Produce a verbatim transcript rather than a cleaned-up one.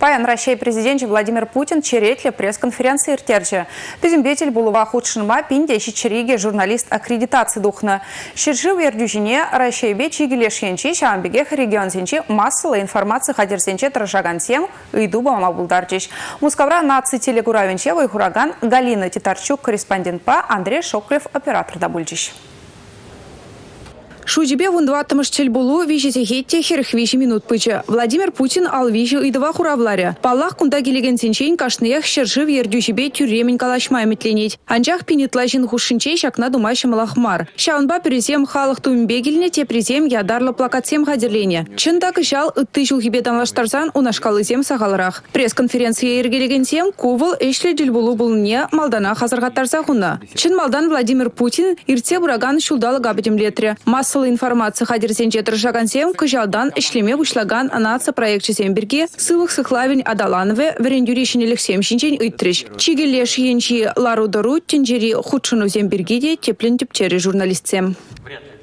Паян Россия президент Владимир Путин черетле пресс-конференции иртерче. Пизимбетель булува худшинма пинде щичериге журналист аккредитации духна. Щиджи вердюжине Россия бе чигелешенчи шамбегех регион сенчи массовая информация хадерсенче тражаган тем и дуба мамабулдарчич. Мускавра наци телегуравенчева и хураган Галина Титарчук, корреспондент по Андрей Шоклев, оператор Дабульчич. Шуджибе вундватамыш чельбулу вижите хетте херх вижи минут пыча. Владимир Путин ал вижи идва хуравларя. Паллах кунда келеген сенчейн кашнеях шержи вердюшибе тюремень калашмай метленеть. Анжах пинетлажин хушинчей шакна думайша малахмар. Шаунба перезем халах тумбегельне те презем ядарлы плакатсем хадерлене. Чында кышал ытты жулхибе данлаштарзан унашкалызем сагалрах. Пресс-конференция ергелеген тем кувыл эшле джельбулу булне малдана хазаргаттарса хуна. Чин малдан Владимир Путин ирте бураган шулдалы габедем летре. Массовая информация хадерсенче тражагансем кыжалдан ишлеме вышлаган анаца проектчесем бирге сылых сыхлавень адаланове верендюришинелих семшинчен ыйтрыш. Чигелеш енчи лару дару тенджери худшину зембиргиде теплен тепчери журналистсем.